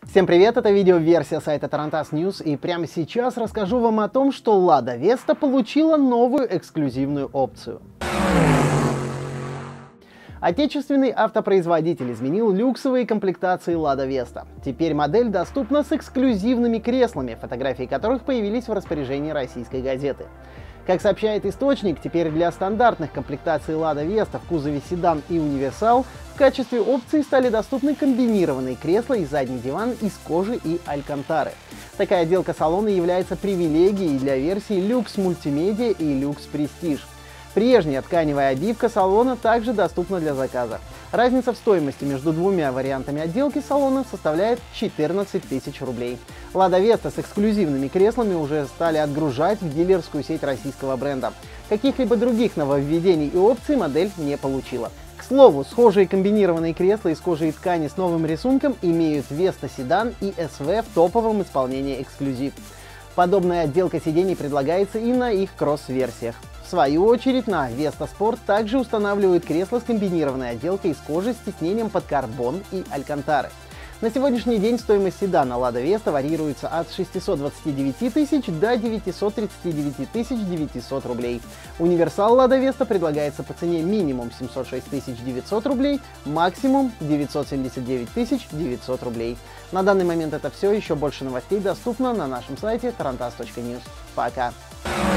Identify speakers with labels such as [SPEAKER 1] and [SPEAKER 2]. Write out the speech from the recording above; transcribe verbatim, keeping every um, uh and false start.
[SPEAKER 1] Всем привет, это видео-версия сайта Tarantas News, и прямо сейчас расскажу вам о том, что Lada Vesta получила новую эксклюзивную опцию. Отечественный автопроизводитель изменил люксовые комплектации Lada Vesta. Теперь модель доступна с эксклюзивными креслами, фотографии которых появились в распоряжении российской газеты. Как сообщает источник, теперь для стандартных комплектаций Lada Vesta в кузове седан и универсал в качестве опции стали доступны комбинированные кресла и задний диван из кожи и алькантары. Такая отделка салона является привилегией для версий Люкс Мультимедиа и Люкс Престиж. Прежняя тканевая обивка салона также доступна для заказа. Разница в стоимости между двумя вариантами отделки салона составляет четырнадцать тысяч рублей. Lada Vesta с эксклюзивными креслами уже стали отгружать в дилерскую сеть российского бренда. Каких-либо других нововведений и опций модель не получила. К слову, схожие комбинированные кресла из кожи и ткани с новым рисунком имеют Vesta Sedan и эс ви в топовом исполнении эксклюзив. Подобная отделка сидений предлагается и на их кросс-версиях. В свою очередь, на Vesta Sport также устанавливают кресла с комбинированной отделкой из кожи с тиснением под карбон и алькантары. На сегодняшний день стоимость седана Lada Vesta варьируется от шестисот двадцати девяти тысяч до девятисот тридцати девяти тысяч девятисот рублей. Универсал Lada Vesta предлагается по цене минимум семьсот шесть тысяч девятьсот рублей, максимум девятьсот семьдесят девять тысяч девятьсот рублей. На данный момент это все, еще больше новостей доступно на нашем сайте tarantas точка news. Пока!